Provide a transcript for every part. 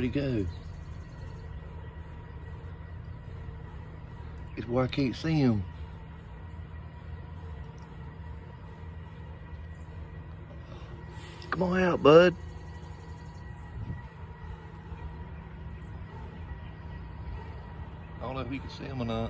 he go? It's where I can't see him. Come on out, bud. I don't know if you can see him or not.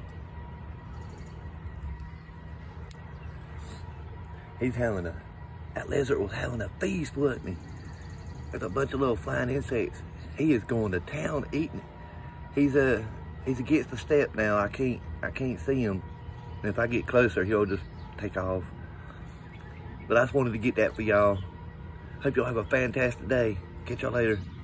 That lizard was having a feast, wasn't he? There's a bunch of little flying insects. He is going to town eating it. He's against the step now. I can't see him. And if I get closer, he'll just take off. But I just wanted to get that for y'all. Hope y'all have a fantastic day. Catch y'all later.